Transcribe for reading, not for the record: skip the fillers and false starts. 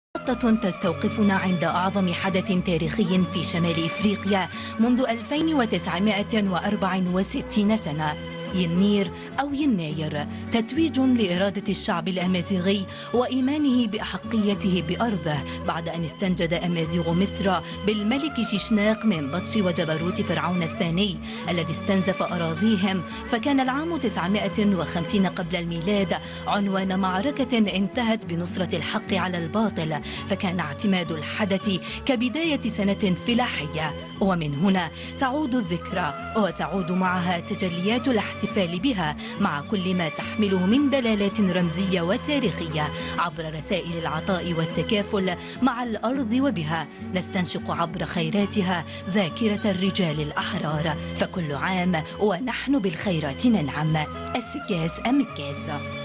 محطة تستوقفنا عند أعظم حدث تاريخي في شمال إفريقيا منذ 2964 سنة، ينير أو يناير، تتويج لإرادة الشعب الأمازيغي وإيمانه بأحقيته بأرضه بعد أن استنجد أمازيغ مصر بالملك شيشناق من بطش وجبروت فرعون الثاني الذي استنزف أراضيهم. فكان العام 950 قبل الميلاد عنوان معركة انتهت بنصرة الحق على الباطل، فكان اعتماد الحدث كبداية سنة فلاحية، ومن هنا تعود الذكرى وتعود معها تجليات الاحتفال بها مع كل ما تحمله من دلالات رمزية وتاريخية عبر رسائل العطاء والتكافل مع الأرض، وبها نستنشق عبر خيراتها ذاكرة الرجال الأحرار. فكل عام ونحن بالخيرات ننعم. السكاس أمكاس.